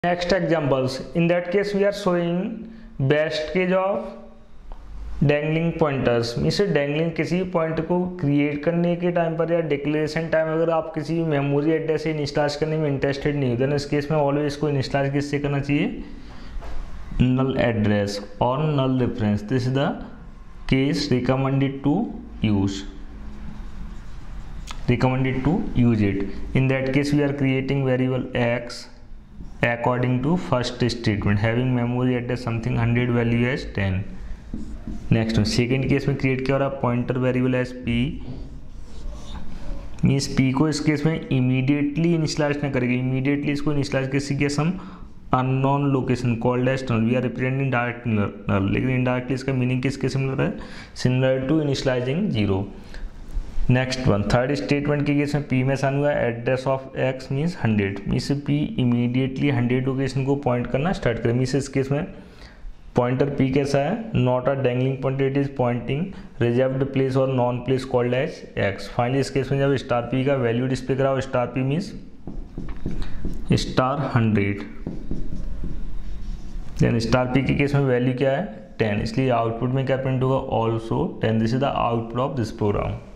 Next examples, in that case we are showing best case of dangling pointers. Means dangling किसी point को create करने के time पर या डिक्लेरेशन टाइम अगर आप किसी मेमोरी एड्रेस से इंस्टॉल करने में इंटरेस्टेड नहीं हो, देन इस केस में ऑलवेज इसको इंस्टॉल किससे करना चाहिए, null address or null reference. This is the case recommended to use it. In that case we are creating variable x according to first statement having memory address something 100 value as 10. Next में second case में create किया हो रहा है pointer variable as P, means P को इस case में immediately initialise न करेंगे, इमीडिएटली इसको इनिशियलाइज कैसे किया, some unknown location called as null, we are representing direct null, लेकिन इनडायरेक्टली इसका मीनिंग किसके सिमिलर है, similar to initializing zero. Next one, third statement के केस में पी में साइन हुआ address of X means 100, means P immediately 100 location को point करना स्टार्ट करें। मीन्स इस केस में पॉइंटर पी कैसा है, not a dangling pointer, it is pointing reserved place और non place called as X. Finally इस केस में जब स्टार पी का वैल्यू डिस्प्ले करा हो, star P means star 100, then star P के केस में वैल्यू क्या है 10, इसलिए आउटपुट में क्या प्रिंट होगा, also 10। This is the output of this programme.